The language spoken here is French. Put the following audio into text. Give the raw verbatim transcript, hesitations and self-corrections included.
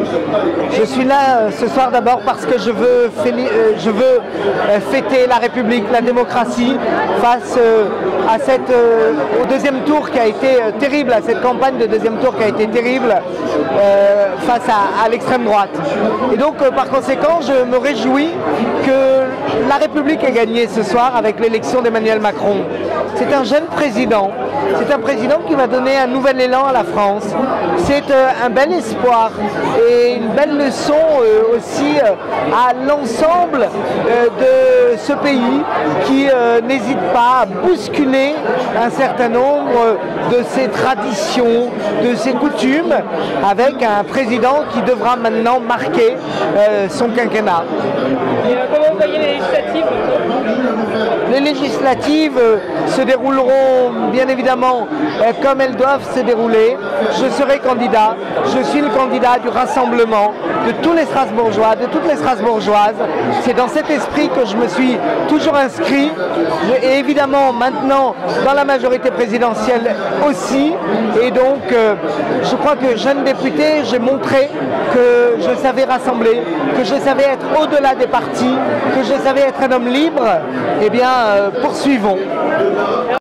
Je suis là ce soir d'abord parce que je veux, je veux fêter la République, la démocratie face à cette, au deuxième tour qui a été terrible, à cette campagne de deuxième tour qui a été terrible euh, face à, à l'extrême droite. Et donc par conséquent, je me réjouis que la République ait gagné ce soir avec l'élection d'Emmanuel Macron. C'est un jeune président, c'est un président qui va donner un nouvel élan à la France. C'est euh, un bel espoir et une belle leçon euh, aussi euh, à l'ensemble euh, de ce pays qui euh, n'hésite pas à bousculer un certain nombre de ses traditions, de ses coutumes, avec un président qui devra maintenant marquer euh, son quinquennat. Et euh, comment vous voyez les législatives? Les législatives euh, se dérouleront bien évidemment euh, comme elles doivent se dérouler. Je serai candidat, je suis le candidat du rassemblement de tous les Strasbourgeois, de toutes les Strasbourgeoises. C'est dans cet esprit que je me suis toujours inscrit et évidemment maintenant dans la majorité présidentielle aussi. Et donc euh, je crois que jeune député, j'ai montré que je savais rassembler, que je savais être au-delà des partis, que je savais être un homme libre. Eh bien, euh, poursuivons.